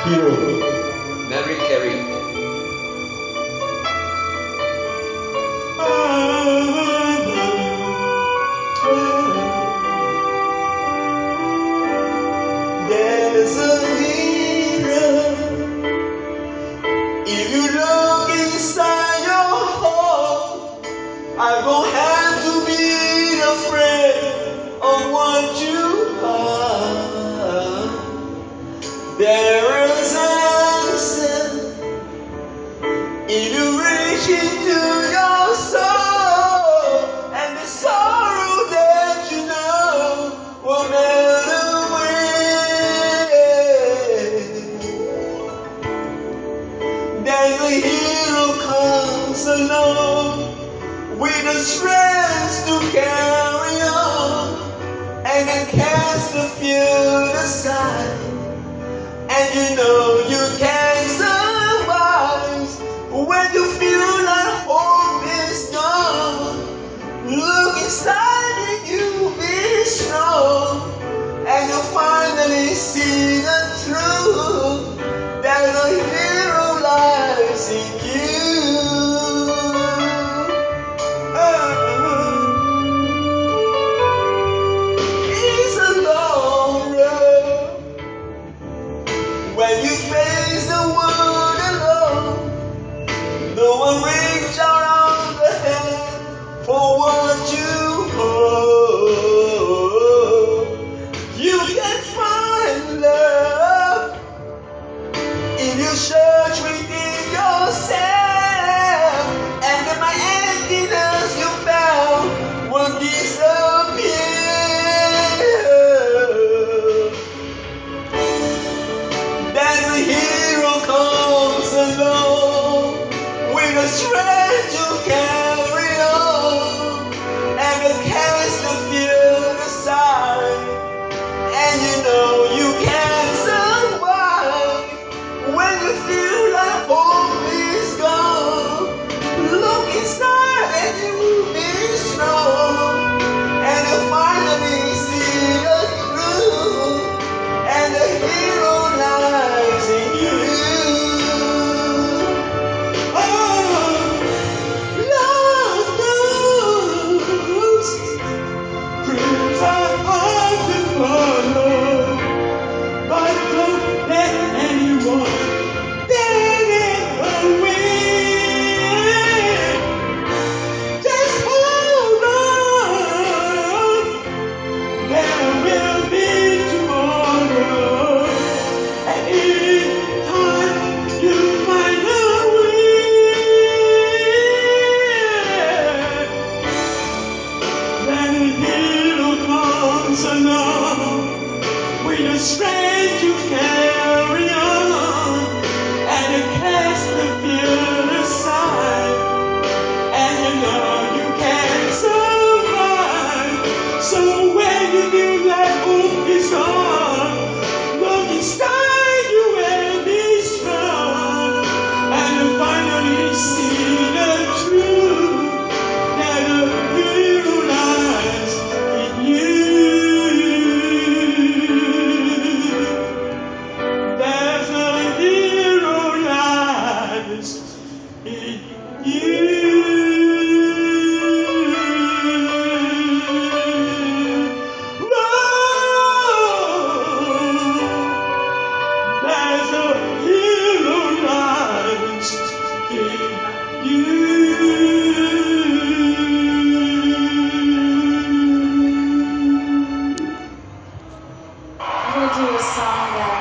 Hero. Mariah Carey. There's a hero. If you look inside your heart, I don't have to be afraid of what you are. There is an answer if you reach into your soul, and the sorrow that you know will melt away. Then the hero comes along with the strength to carry on, and then cast the fear aside. And you know you can survive when you feel like hope is gone. Look inside and you be strong, and you'll finally see the truth that the hero lies in you. It's a long road when you face the world alone. No one reach out on the hand for what you hold. You can find love if you search within yourself, and then my emptiness you found will disappear. Then the hero comes along with a strength to carry on, and to cast the fear aside. And you know you can survive when you feel like hope is gone. Look inside and you will be strong, and you finally see the truth, and the hero lies in you. Strength you carry on, and you cast the fear aside, and you know you can survive. So when you feel like hope is gone, look inside you and be strong, and you finally see the truth that the hero lies in you. I'm going to do a song that